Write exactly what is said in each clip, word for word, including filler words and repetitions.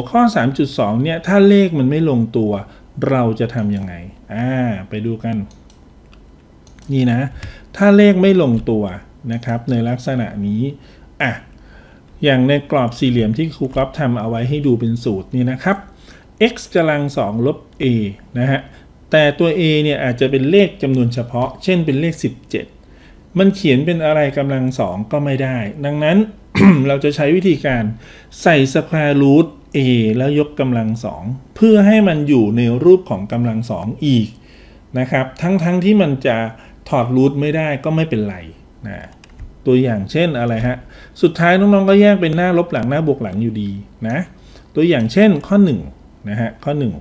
ข้อ สามจุดสอง เนี่ยถ้าเลขมันไม่ลงตัวเราจะทำยังไงอ่าไปดูกันนี่นะถ้าเลขไม่ลงตัวนะครับในลักษณะนี้อ่ะอย่างในกรอบสี่เหลี่ยมที่ครูก๊อฟทำเอาไว้ให้ดูเป็นสูตรนี่นะครับ x กำลังสองลบ a นะฮะแต่ตัว a เนี่ยอาจจะเป็นเลขจำนวนเฉพาะเช่นเป็นเลขสิบเจ็ดมันเขียนเป็นอะไรกำลังสองก็ไม่ได้ดังนั้น เราจะใช้วิธีการใส่สแควร์รูท a แล้วยกกำลังสองเพื่อให้มันอยู่ในรูปของกำลังสองอีกนะครับทั้งๆ ท, ที่มันจะถอดรูทไม่ได้ก็ไม่เป็นไรนะตัวอย่างเช่นอะไรฮะสุดท้ายน้องๆก็แยกเป็นหน้าลบหลังหน้าบวกหลังอยู่ดีนะตัวอย่างเช่นข้อหนึ่งนะฮะข้อหนึ่ง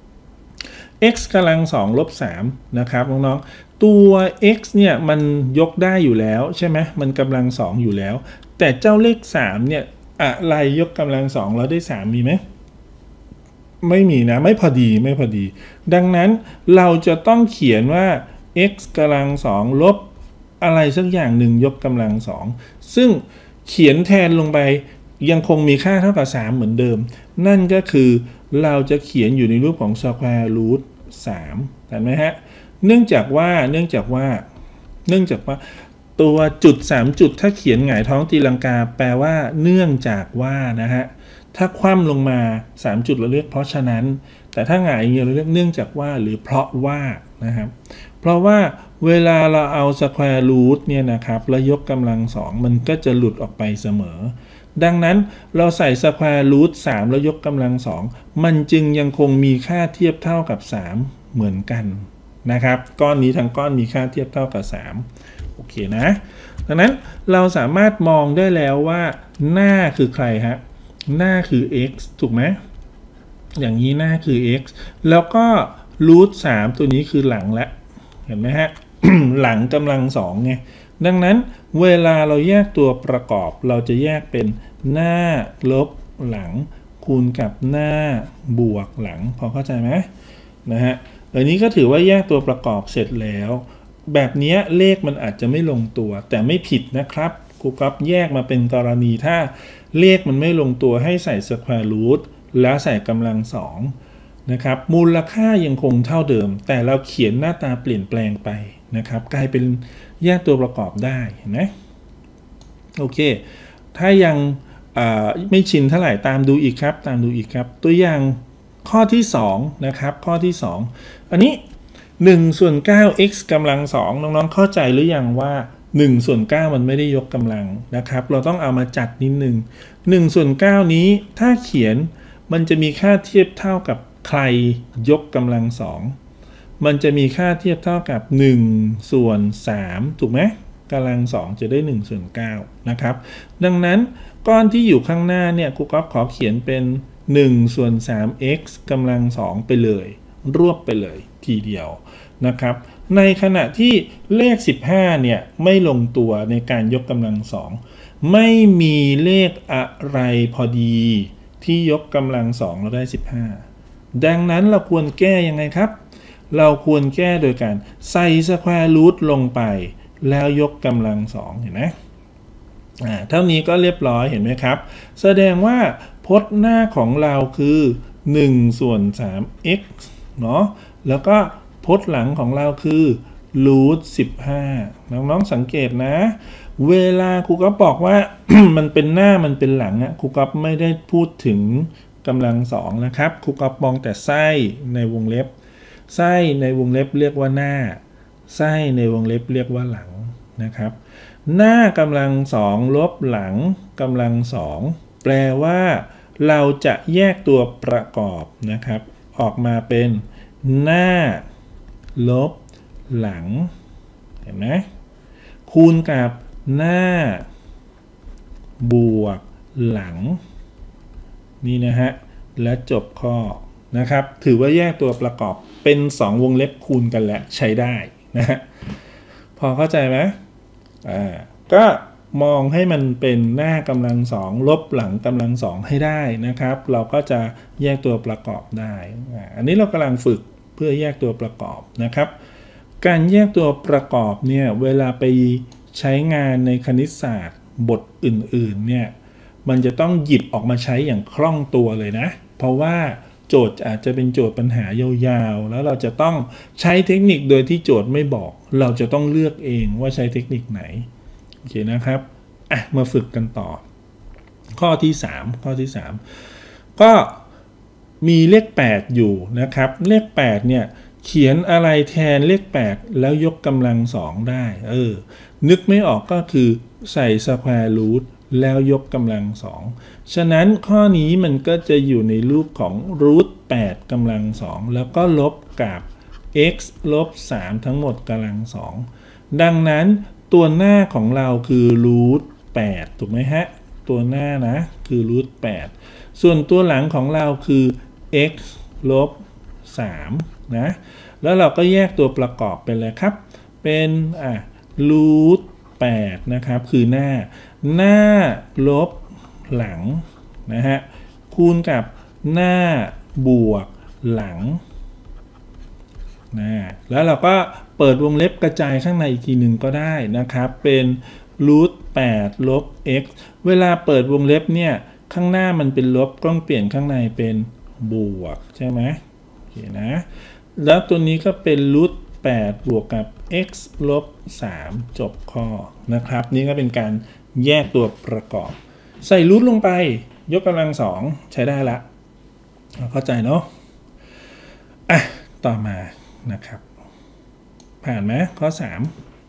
x กำลังสองลบสามนะครับน้องๆตัว x เนี่ยมันยกได้อยู่แล้วใช่ไหมมันกำลังสองอยู่แล้วแต่เจ้าเลขสามเนี่ยอะไรยกกำลังสองแล้วได้สามมีไหมไม่มีนะไม่พอดีไม่พอดีดังนั้นเราจะต้องเขียนว่า x กำลังสองลบอะไรสักอย่างหนึ่งยกกำลังสองซึ่งเขียนแทนลงไปยังคงมีค่าเท่ากับสามเหมือนเดิมนั่นก็คือเราจะเขียนอยู่ในรูปของ square root สามเห็นไหมฮะเนื่องจากว่าเนื่องจากว่าเนื่องจากว่าตัวจุดสามจุดถ้าเขียนหงายท้องตีลังกาแปลว่าเนื่องจากว่านะฮะถ้าคว่ำลงมาสามจุดเราเรียกเพราะฉะนั้นแต่ถ้าหงายอย่างเงี้ยเราเรียกเนื่องจากว่าหรือเพราะว่านะครับเพราะว่าเวลาเราเอา square root เนี่ยนะครับแล้วยกกำลังสองมันก็จะหลุดออกไปเสมอดังนั้นเราใส่ square root สามแล้วยกกำลังสองมันจึงยังคงมีค่าเทียบเท่ากับสามเหมือนกันนะครับก้อนนี้ทั้งก้อนมีค่าเทียบเท่ากับสามโอเคนะดังนั้นเราสามารถมองได้แล้วว่าหน้าคือใครฮะหน้าคือ x ถูกไหมอย่างนี้หน้าคือ x แล้วก็ root สามตัวนี้คือหลังละเห็นไหมฮะ หลังกำลังสองไงดังนั้นเวลาเราแยกตัวประกอบเราจะแยกเป็นหน้าลบหลังคูณกับหน้าบวกหลังพอเข้าใจไหมนะฮะอันนี้ก็ถือว่าแยกตัวประกอบเสร็จแล้วแบบนี้เลขมันอาจจะไม่ลงตัวแต่ไม่ผิดนะครับครูก๊อฟแยกมาเป็นกรณีถ้าเลขมันไม่ลงตัวให้ใส่ square root แล้วใส่กำลังสองนะครับมูลค่ายังคงเท่าเดิมแต่เราเขียนหน้าตาเปลี่ยนแปลงไปนะครับกลายเป็นแยกตัวประกอบได้เห็นไหมโอเคถ้ายังไม่ชินเท่าไหร่ตามดูอีกครับตามดูอีกครับตัวอย่างข้อที่สองนะครับข้อที่สองอันนี้หนึ่งส่วนเก้า x กำลังสองน้องๆเข้าใจหรือยังว่าหนึ่งส่วนเก้ามันไม่ได้ยกกำลังนะครับเราต้องเอามาจัดนิดนึงหนึ่งส่วนเก้านี้ถ้าเขียนมันจะมีค่าเทียบเท่ากับใครยกกำลังสองมันจะมีค่าเทียบเท่ากับหนึ่งส่วนสามถูกไหมกำลังสองจะได้หนึ่งส่วนเก้านะครับดังนั้นก้อนที่อยู่ข้างหน้าเนี่ยครูก๊อฟขอเขียนเป็นหนึ่งส่วนสาม x กำลังสองไปเลยรวบไปเลยทีเดียวนะครับในขณะที่เลขสิบห้าเนี่ยไม่ลงตัวในการยกกำลังสองไม่มีเลขอะไรพอดีที่ยกกำลังสองเราได้สิบห้าดังนั้นเราควรแก้ยังไงครับเราควรแก้โดยการใส่สแควร์รูทลงไปแล้วยกกำลังสองเห็นไหมอ่าเท่านี้ก็เรียบร้อยเห็นไหมครับแสดงว่าพจน์หน้าของเราคือหนึ่งส่วนสาม x เนาะแล้วก็พจน์หลังของเราคือ root สิบห้าน้องๆสังเกตนะเวลาครูก๊อฟบอกว่า มันเป็นหน้ามันเป็นหลังอะครูก๊อฟไม่ได้พูดถึงกำลังสองนะครับครูก๊อฟมองแต่ไส้ในวงเล็บไส้ในวงเล็บเรียกว่าหน้าไส้ในวงเล็บเรียกว่าหลังนะครับหน้ากำลังสองลบหลังกำลังสองแปลว่าเราจะแยกตัวประกอบนะครับออกมาเป็นหน้าลบหลังเห็นไหมคูณกับหน้าบวกหลังนี่นะฮะและจบข้อนะครับถือว่าแยกตัวประกอบเป็นสองวงเล็บคูณกันและใช้ได้นะฮะพอเข้าใจไหมอ่าก็มองให้มันเป็นหน้ากำลังสองลบหลังกำลังสองให้ได้นะครับเราก็จะแยกตัวประกอบได้อันนี้เรากำลังฝึกเพื่อแยกตัวประกอบนะครับการแยกตัวประกอบเนี่ยเวลาไปใช้งานในคณิตศาสตร์บทอื่นๆเนี่ยมันจะต้องหยิบออกมาใช้อย่างคล่องตัวเลยนะเพราะว่าโจทย์อาจจะเป็นโจทย์ปัญหายาวๆแล้วเราจะต้องใช้เทคนิคโดยที่โจทย์ไม่บอกเราจะต้องเลือกเองว่าใช้เทคนิคไหนโอเคนะครับอ่ะมาฝึกกันต่อข้อที่สามข้อที่สามก็มีเลขแปดอยู่นะครับเลขแปดเนี่ยเขียนอะไรแทนเลขแปดแล้วยกกำลังสองได้เออนึกไม่ออกก็คือใส่สแควร์รูทแล้วยกกำลังสองฉะนั้นข้อนี้มันก็จะอยู่ในรูปของรูทแปดกำลังสองแล้วก็ลบกับ x ลบสามทั้งหมดกำลังสองดังนั้นตัวหน้าของเราคือรูทแปดถูกไหมฮะตัวหน้านะคือรูทแปดส่วนตัวหลังของเราคือ x ลบสามนะแล้วเราก็แยกตัวประกอบไปเลยครับเป็นอ่ะรูทแปดนะครับคือหน้าหน้าลบหลังนะฮะคูณกับหน้าบวกหลังนะแล้วเราก็เปิดวงเล็บกระจายข้างในอีกทีหนึ่งก็ได้นะครับเป็นรูทแปดลบ x เวลาเปิดวงเล็บเนี่ยข้างหน้ามันเป็นลบต้องเปลี่ยนข้างในเป็นบวกใช่ไหมโอเคนะแล้วตัวนี้ก็เป็นรูทแปดบวกกับ x ลบสามจบข้อนะครับนี่ก็เป็นการแยกตัวประกอบใส่รูทลงไปยกกำลังสองใช้ได้ละเข้าใจเนาะอ่ะต่อมานะครับผ่านไหมข้อสาม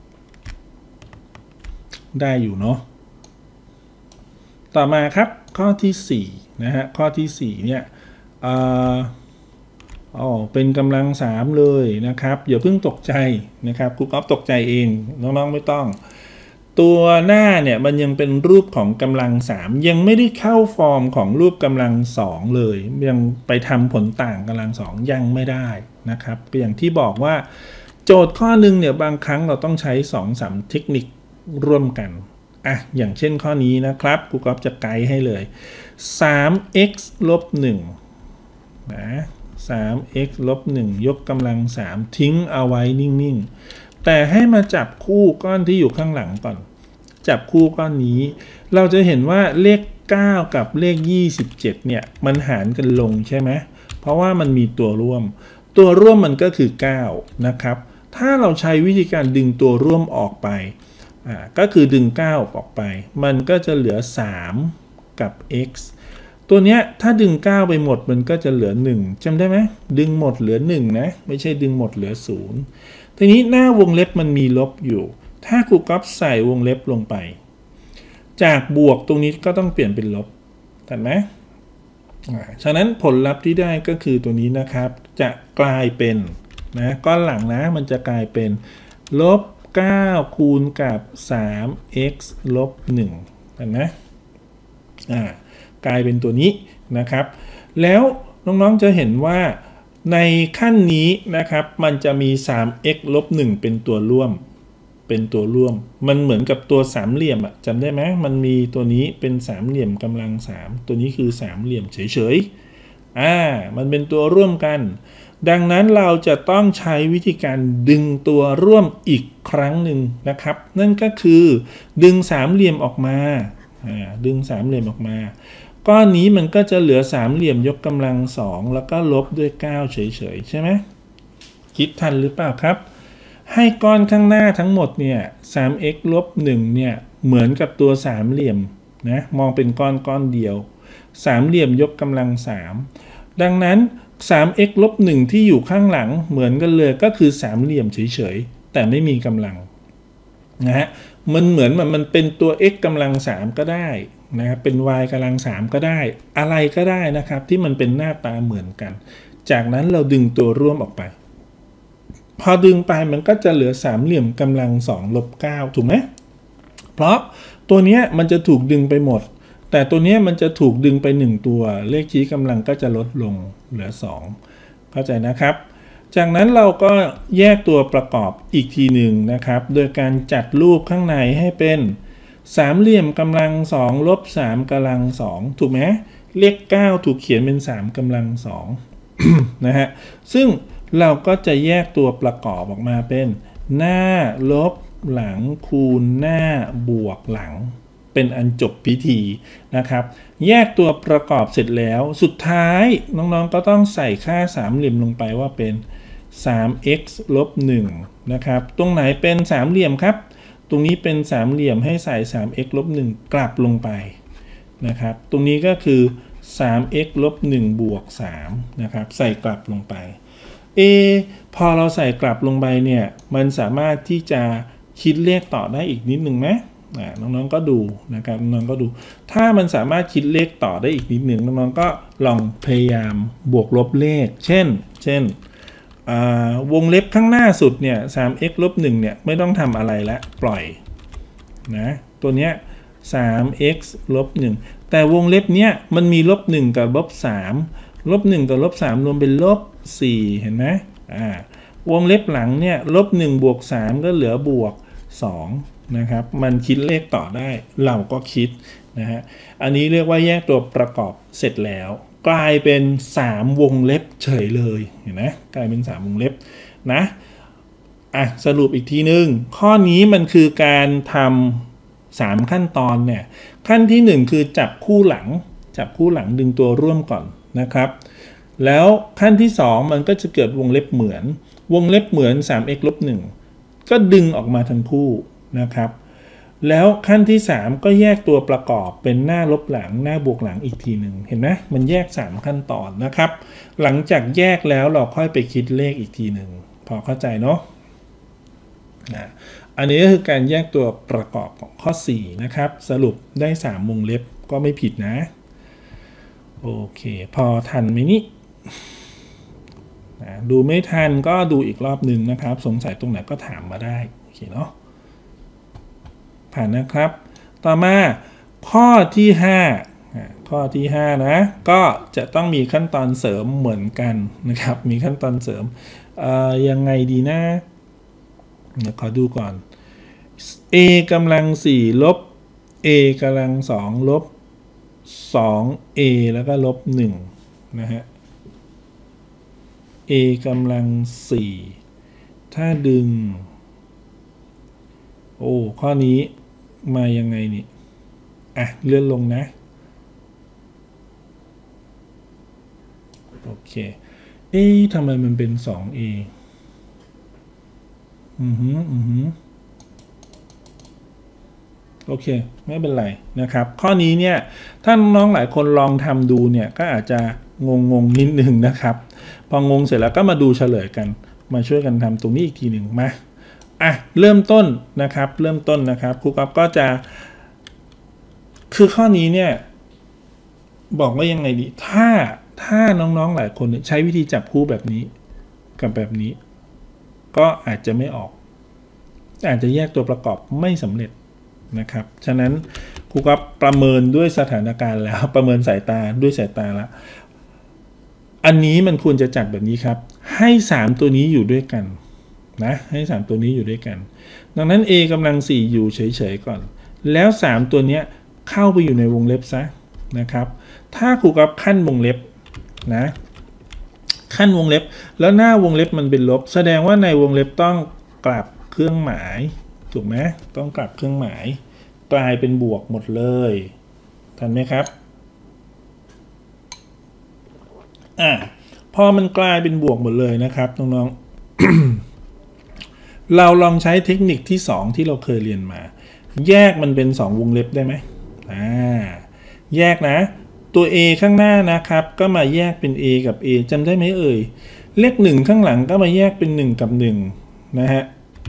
ได้อยู่เนาะต่อมาครับข้อที่สี่นะฮะข้อที่สี่เนี่ยเอ่ออ๋อเป็นกำลังสามเลยนะครับอย่าเพิ่งตกใจนะครับครูก๊อฟตกใจเองน้องๆไม่ต้องตัวหน้าเนี่ยมันยังเป็นรูปของกำลังสามยังไม่ได้เข้าฟอร์มของรูปกำลังสองเลยยังไปทำผลต่างกำลังสองยังไม่ได้นะครับก็อย่างที่บอกว่าโจทย์ข้อหนึ่งเนี่ยบางครั้งเราต้องใช้ สองถึงสาม เทคนิคร่วมกันอ่ะอย่างเช่นข้อนี้นะครับครูก๊อฟจะไกด์ให้เลย สาม x ลบหนึ่งนะ สาม x ลบหนึ่งยกกำลังสามทิ้งเอาไว้นิ่งๆแต่ให้มาจับคู่ก้อนที่อยู่ข้างหลังก่อนจับคู่ก้อนนี้เราจะเห็นว่าเลขเก้ากับเลขยี่สิบเจ็ดเนี่ยมันหารกันลงใช่ไหมเพราะว่ามันมีตัวร่วมตัวร่วมมันก็คือเก้านะครับถ้าเราใช้วิธีการดึงตัวร่วมออกไปอ่าก็คือดึงเก้าออกไปมันก็จะเหลือสามกับ x ตัวเนี้ยถ้าดึงเก้าไปหมดมันก็จะเหลือหนึ่งจำได้ไหมดึงหมดเหลือหนึ่งนะไม่ใช่ดึงหมดเหลือศูนย์ทีนี้หน้าวงเล็บมันมีลบอยู่ถ้าครูก๊อฟใส่วงเล็บลงไปจากบวกตรงนี้ก็ต้องเปลี่ยนเป็นลบถูกไหมฉะนั้นผลลัพธ์ที่ได้ก็คือตัวนี้นะครับจะกลายเป็นนะก้อนหลังนะมันจะกลายเป็นลบเก้าคูณกับ สาม x ลบหนึ่งเห็นไหมอ่ากลายเป็นตัวนี้นะครับแล้วน้องๆจะเห็นว่าในขั้นนี้นะครับมันจะมี สาม x ลบหนึ่งเป็นตัวร่วมเป็นตัวร่วมมันเหมือนกับตัวสามเหลี่ยมอะจำได้ไหมมันมีตัวนี้เป็นสามเหลี่ยมกำลังสามตัวนี้คือสามเหลี่ยมเฉยๆอ่ามันเป็นตัวร่วมกันดังนั้นเราจะต้องใช้วิธีการดึงตัวร่วมอีกครั้งหนึ่งนะครับนั่นก็คือดึงสามเหลี่ยมออกมาอ่าดึงสามเหลี่ยมออกมาก้อนนี้มันก็จะเหลือสามเหลี่ยมยกกำลังสองแล้วก็ลบด้วยเก้าเฉยๆใช่ไหมคิดทันหรือเปล่าครับให้ก้อนข้างหน้าทั้งหมดเนี่ย สาม x ลบหนึ่งเนี่ยเหมือนกับตัวสามเหลี่ยมนะมองเป็นก้อนก้อนเดียวสามเหลี่ยมยกกำลังสามดังนั้น สาม x ลบหนึ่งที่อยู่ข้างหลังเหมือนกันเลยก็คือสามเหลี่ยมเฉยๆแต่ไม่มีกำลังนะฮะมันเหมือนมันเป็นตัว x กำลังสามก็ได้นะครับเป็น y กำลังสามก็ได้อะไรก็ได้นะครับที่มันเป็นหน้าตาเหมือนกันจากนั้นเราดึงตัวร่วมออกไปพอดึงไปมันก็จะเหลือสามเหลี่ยมกำลังสองลบเก้าถูกไหมเพราะตัวนี้มันจะถูกดึงไปหมดแต่ตัวนี้มันจะถูกดึงไปหนึ่งตัวเลขชี้กำลังก็จะลดลงเหลือสองเข้าใจนะครับจากนั้นเราก็แยกตัวประกอบอีกทีหนึ่งนะครับโดยการจัดรูปข้างในให้เป็นสามเหลี่ยมกำลังสองลบสามกำลังสองถูกไหมเลขเก้าถูกเขียนเป็นสามกำลังสอง นะฮะซึ่งเราก็จะแยกตัวประกอบออกมาเป็นหน้าลบหลังคูณหน้าบวกหลังเป็นอันจบพิธีนะครับแยกตัวประกอบเสร็จแล้วสุดท้ายน้องๆก็ต้องใส่ค่าสามเหลี่ยมลงไปว่าเป็น สาม เอ็กซ์ ลบ หนึ่ง นะครับตรงไหนเป็นสามเหลี่ยมครับตรงนี้เป็นสามเหลี่ยมให้ใส่ สาม เอ็กซ์ ลบ หนึ่ง กลับลงไปนะครับตรงนี้ก็คือ สาม เอ็กซ์ ลบ หนึ่ง บวก สาม นะครับใส่กลับลงไปเอพอเราใส่กลับลงไปเนี่ยมันสามารถที่จะคิดเลขต่อได้อีกนิดนึงไหมน้องๆก็ดูนะครับน้องๆก็ดูถ้ามันสามารถคิดเลขต่อได้อีกนิดหนึ่งน้องๆก็ลองพยายามบวกลบเลขเช่นเช่นวงเล็บข้างหน้าสุดเนี่ย สาม เอ็กซ์ ลบ หนึ่ง เนี่ยไม่ต้องทำอะไรแล้วปล่อยนะตัวเนี้ย สาม เอ็กซ์ ลบ หนึ่ง แต่วงเล็บเนี้ยมันมีลบหนึ่งกับลบสามลบหนึ่งกับลบสามรวมเป็นลบสี่เห็นไหมอ่าวงเล็บหลังเนี่ยลบหนึ่งบวกสามก็เหลือบวกสองนะครับมันคิดเลขต่อได้เราก็คิดนะฮะอันนี้เรียกว่าแยกตัวประกอบเสร็จแล้วกลายเป็นสามวงเล็บเฉยเลยเห็นไหมกลายเป็นสามวงเล็บนะอ่ะสรุปอีกทีนึงข้อนี้มันคือการทำสามขั้นตอนเนี่ยขั้นที่หนึ่งคือจับคู่หลังจับคู่หลังดึงตัวร่วมก่อนนะครับแล้วขั้นที่สองมันก็จะเกิดวงเล็บเหมือนวงเล็บเหมือน สาม เอ็กซ์ ลบ หนึ่ง ก็ดึงออกมาทั้งคู่นะครับแล้วขั้นที่สามก็แยกตัวประกอบเป็นหน้าลบหลังหน้าบวกหลังอีกทีหนึ่งเห็นไหมมันแยกสามขั้นตอนนะครับหลังจากแยกแล้วเราค่อยไปคิดเลขอีกทีหนึ่งพอเข้าใจเนาะนะอันนี้ก็คือการแยกตัวประกอบของข้อสี่นะครับสรุปได้สามวงเล็บก็ไม่ผิดนะโอเคพอทันไหมนี่นะดูไม่ทันก็ดูอีกรอบหนึ่งนะครับสงสัยตรงไหนก็ถามมาได้โอเคเนาะผ่านนะครับต่อมาข้อที่ห้าข้อที่ห้านะก็จะต้องมีขั้นตอนเสริมเหมือนกันนะครับมีขั้นตอนเสริมยังไงดีนะเดี๋ยวขอดูก่อน a กำลังสี่ลบ a กำลังสองลบ สอง a แล้วก็ลบหนึ่งนะฮะ a กำลังสี่ถ้าดึงโอ้ข้อนี้มายังไงนี่อ่ะเลื่อนลงนะโอเคเอ๊ะทำไมมันเป็น สอง เอ อือหืออือหือโอเคไม่เป็นไรนะครับข้อนี้เนี่ยถ้าน้องหลายคนลองทำดูเนี่ยก็อาจจะงงงนิดนึงนะครับพองงเสร็จแล้วก็มาดูเฉลยกันมาช่วยกันทำตรงนี้อีกทีหนึ่งมาอ่ะเริ่มต้นนะครับเริ่มต้นนะครับครูก๊อฟก็จะคือข้อนี้เนี่ยบอกว่ายังไงดีถ้าถ้าน้องๆหลายคนใช้วิธีจับคู่แบบนี้กับแบบนี้ก็อาจจะไม่ออกอาจจะแยกตัวประกอบไม่สำเร็จนะครับฉะนั้นครูก็ประเมินด้วยสถานการณ์แล้วประเมินสายตาด้วยสายตาแล้วอันนี้มันควรจะจัดแบบนี้ครับให้สามตัวนี้อยู่ด้วยกันนะให้สามตัวนี้อยู่ด้วยกันดังนั้น a กำลังสี่อยู่เฉยๆก่อนแล้วสามตัวนี้เข้าไปอยู่ในวงเล็บซะนะครับถ้าครูก็ขั้นวงเล็บนะขั้นวงเล็บแล้วหน้าวงเล็บมันเป็นลบแสดงว่าในวงเล็บต้องกลับเครื่องหมายถูกไหมต้องกลับเครื่องหมายกลายเป็นบวกหมดเลยทันไหมครับอ่ะพอมันกลายเป็นบวกหมดเลยนะครับน้องๆ เราลองใช้เทคนิคที่สองที่เราเคยเรียนมาแยกมันเป็นสองวงเล็บได้ไหมอ่าแยกนะตัว a ข้างหน้านะครับก็มาแยกเป็น a กับ a จำได้ไหมเอ่ยเลขหนึ่งข้างหลังก็มาแยกเป็นหนึ่งกับหนึ่งนะฮะ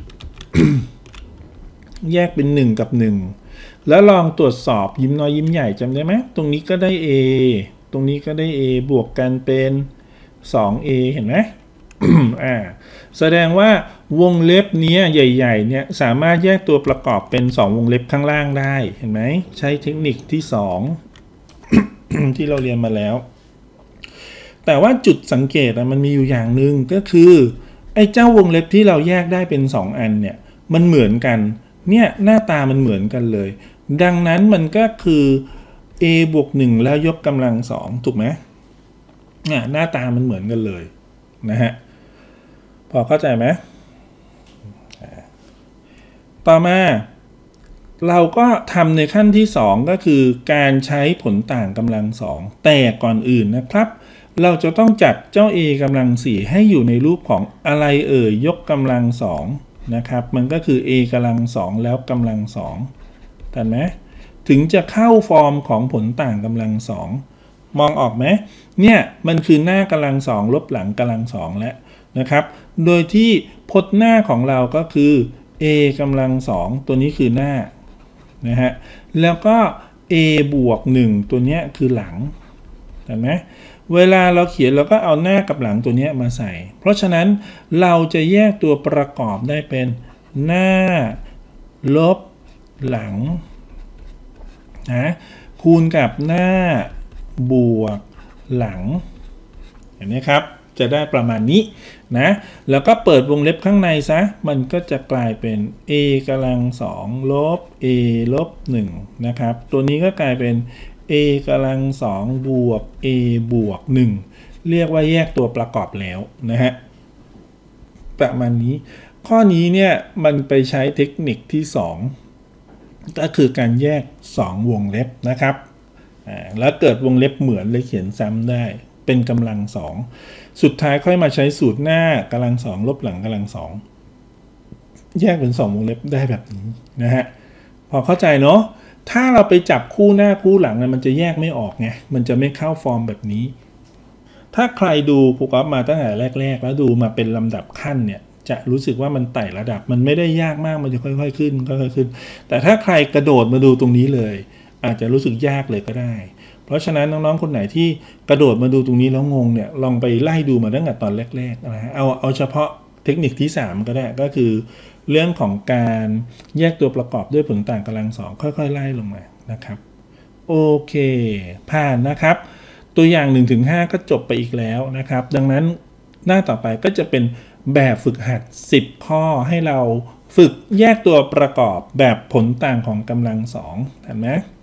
แยกเป็นหนึ่งกับหนึ่งแล้วลองตรวจสอบยิ้มน้อยยิ้มใหญ่จำได้ไหมตรงนี้ก็ได้ a ตรงนี้ก็ได้ a บวกกันเป็น สอง เอ เห็นไหม อ่าแสดงว่าวงเล็บนี้ใหญ่ๆเนี่ยสามารถแยกตัวประกอบเป็นสองวงเล็บข้างล่างได้เห็นไหมใช้เทคนิคที่สอง ที่เราเรียนมาแล้วแต่ว่าจุดสังเกตมันมีอยู่อย่างหนึ่งก็คือไอ้เจ้าวงเล็บที่เราแยกได้เป็นสองอันเนี่ยมันเหมือนกันเนี่ยหน้าตามันเหมือนกันเลยดังนั้นมันก็คือ a บวกหนึ่งแล้วยกกำลังสองถูกไหมเนี่ยหน้าตามันเหมือนกันเลยนะฮะพอเข้าใจไหมต่อมาเราก็ทำในขั้นที่สองก็คือการใช้ผลต่างกำลังสองแต่ก่อนอื่นนะครับเราจะต้องจัดเจ้า a กำลังสี่ให้อยู่ในรูปของอะไรเอ่ยยกกำลังสองนะครับมันก็คือ a กำลังสองแล้วกำลังสองเห็นไหมถึงจะเข้าฟอร์มของผลต่างกำลังสองมองออกไหมเนี่ยมันคือหน้ากำลังสองลบหลังกำลังสองแล้วนะครับโดยที่พจน์หน้าของเราก็คือ a กำลังสองตัวนี้คือหน้านะฮะแล้วก็ a บวกหนึ่งตัวนี้คือหลังเห็นไหมเวลาเราเขียนเราก็เอาหน้ากับหลังตัวนี้มาใส่เพราะฉะนั้นเราจะแยกตัวประกอบได้เป็นหน้าลบหลังนะคูณกับหน้าบวกหลังเห็นไหมครับจะได้ประมาณนี้นะแล้วก็เปิดวงเล็บข้างในซะมันก็จะกลายเป็น a กำลังสองลบ a ลบหนึ่งนะครับตัวนี้ก็กลายเป็น a กำลังสองบวก a บวกหนึ่งเรียกว่าแยกตัวประกอบแล้วนะฮะประมาณนี้ข้อนี้เนี่ยมันไปใช้เทคนิคที่สองก็คือการแยกสองวงเล็บนะครับแล้วเกิดวงเล็บเหมือนเลยเขียนซ้ำได้เป็นกำลังสองสุดท้ายค่อยมาใช้สูตรหน้ากำลังสองลบหลังกำลังสองแยกเป็นสองวงเล็บได้แบบนี้นะฮะพอเข้าใจเนาะถ้าเราไปจับคู่หน้าคู่หลังมันจะแยกไม่ออกไงมันจะไม่เข้าฟอร์มแบบนี้ถ้าใครดูครูก๊อฟมาตั้งแต่แรกๆแล้วดูมาเป็นลำดับขั้นเนี่ยจะรู้สึกว่ามันไต่ระดับมันไม่ได้ยากมากมันจะค่อยๆขึ้นค่อยๆขึ้นแต่ถ้าใครกระโดดมาดูตรงนี้เลยอาจจะรู้สึกยากเลยก็ได้เพราะฉะนั้นน้องๆคนไหนที่กระโดดมาดูตรงนี้แล้วงงเนี่ยลองไปไล่ดูมาตั้งแต่ตอนแรกๆนะเอาเอาเฉพาะเทคนิคที่สามก็ได้ก็คือเรื่องของการแยกตัวประกอบด้วยผลต่างกำลังสองค่อยๆไล่ลงมานะครับโอเคผ่านนะครับตัวอย่าง หนึ่งถึงห้า ก็จบไปอีกแล้วนะครับดังนั้นหน้าต่อไปก็จะเป็นแบบฝึกหัดสิบข้อให้เราฝึกแยกตัวประกอบแบบผลต่างของกำลังสองเห็นไหม